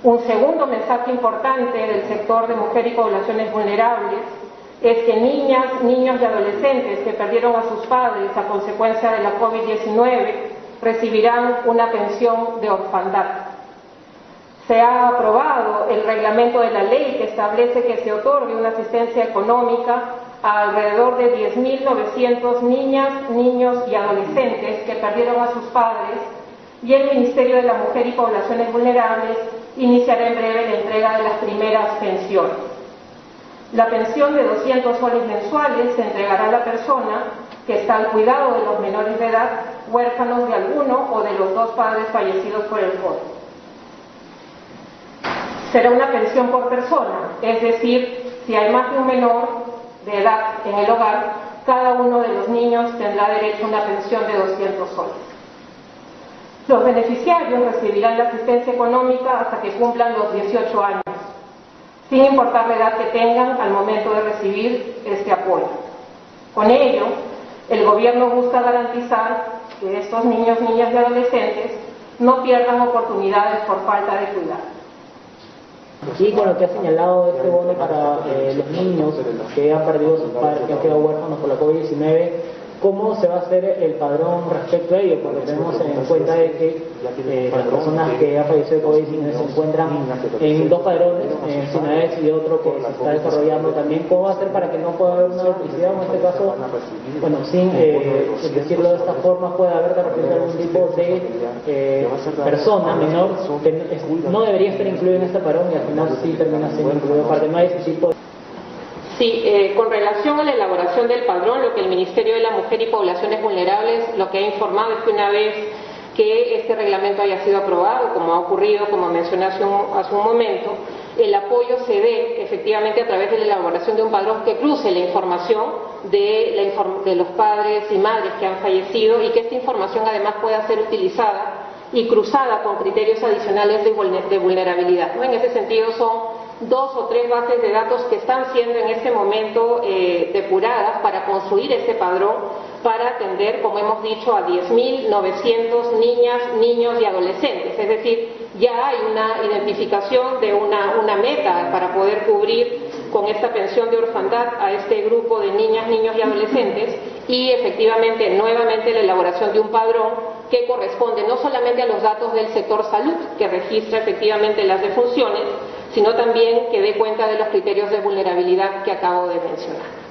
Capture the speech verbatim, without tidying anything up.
Un segundo mensaje importante del sector de mujer y poblaciones vulnerables es que niñas, niños y adolescentes que perdieron a sus padres a consecuencia de la COVID diecinueve recibirán una pensión de orfandad. Se ha aprobado el reglamento de la ley que establece que se otorgue una asistencia económica a alrededor de diez mil novecientas niñas, niños y adolescentes que perdieron a sus padres, y el Ministerio de la Mujer y Poblaciones Vulnerables iniciará en breve la entrega de las primeras pensiones. La pensión de doscientos soles mensuales se entregará a la persona que está al cuidado de los menores de edad, huérfanos de alguno o de los dos padres fallecidos por el COVID. Será una pensión por persona, es decir, si hay más de un menor de edad en el hogar, cada uno de los niños tendrá derecho a una pensión de doscientos soles. Los beneficiarios recibirán la asistencia económica hasta que cumplan los dieciocho años, sin importar la edad que tengan al momento de recibir este apoyo. Con ello, el gobierno busca garantizar que estos niños, niñas y adolescentes no pierdan oportunidades por falta de cuidado. Y con lo que ha señalado este bono para eh, los niños que han perdido sus padres, que han quedado huérfanos por la COVID diecinueve, ¿cómo se va a hacer el padrón respecto a ello? Porque tenemos en cuenta de que eh, las personas que han fallecido de COVID diecinueve se encuentran en dos padrones, en Sinaes y otro que se está desarrollando también. ¿Cómo va a hacer para que no pueda haber una duplicidad? En este caso, bueno, sin eh, decirlo de esta forma, puede haber de repente algún tipo de eh, persona menor que no debería estar incluida en este padrón y al final sí termina siendo incluido parte más de ese tipo de... Sí, eh, con relación a la elaboración del padrón, lo que el Ministerio de la Mujer y Poblaciones Vulnerables lo que ha informado es que una vez que este reglamento haya sido aprobado, como ha ocurrido, como mencioné hace un, hace un momento, el apoyo se dé efectivamente a través de la elaboración de un padrón que cruce la información de, la inform de los padres y madres que han fallecido y que esta información además pueda ser utilizada y cruzada con criterios adicionales de, vulner de vulnerabilidad, ¿no? En ese sentido son dos o tres bases de datos que están siendo en este momento eh, depuradas para construir este padrón para atender, como hemos dicho, a diez mil novecientas niñas, niños y adolescentes. Es decir, ya hay una identificación de una, una meta para poder cubrir con esta pensión de orfandad a este grupo de niñas, niños y adolescentes y efectivamente nuevamente la elaboración de un padrón que corresponde no solamente a los datos del sector salud, que registra efectivamente las defunciones, sino también que dé cuenta de los criterios de vulnerabilidad que acabo de mencionar.